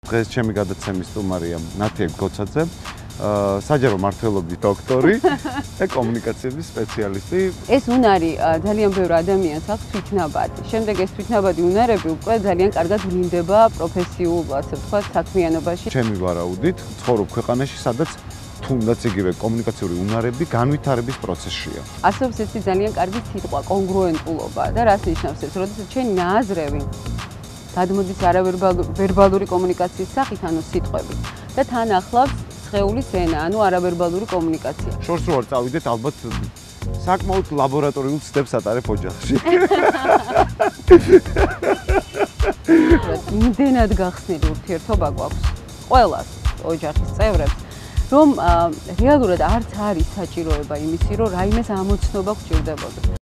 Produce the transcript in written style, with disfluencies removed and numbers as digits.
დღეს ჩემი გადაცემის სტუმარია ნათია გოცაძე, საჯარო მმართველობის დოქტორი და კომუნიკაციების სპეციალისტი. ეს უნარი ძალიან ბევრ ადამიანს აქვს თვითნაბადი. შემდეგ ეს თვითნაბადი უნარები უკვე ძალიან კარგად ვლინდება პროფესიულ, ასე ვთქვათ, საქმიანობაში. ჩემი ვარაუდით, ცხოვრობ ქვეყანაში, სადაც თუნდაც იგივე კომუნიკაციური უნარები განვითარების პროცესშია. არსებობს ესეთი ძალიან კარგი სიტყვა კონგრუენტულობა და რას ნიშნავს ეს? როდესაც ჩვენი ნააზრევი გადმოდის არავერბალური კომუნიკაციის სახით, ანუ სიტყვებით და თან ახლავს სხეულის ენა, ანუ არავერბალური კომუნიკაცია. შორს რო არ წავიდეთ, ალბათ საკმაოდ ლაბორატორიულ ცდებს ატარებ ოჯახში. იმდენად გახსნილი ურთიერთობა გვაქვს ყველას ოჯახის წევრებს, რომ რეალურად არც არის საჭიროება იმისი, რომ რაიმეს ამოცნობა გვჭირდებოდა.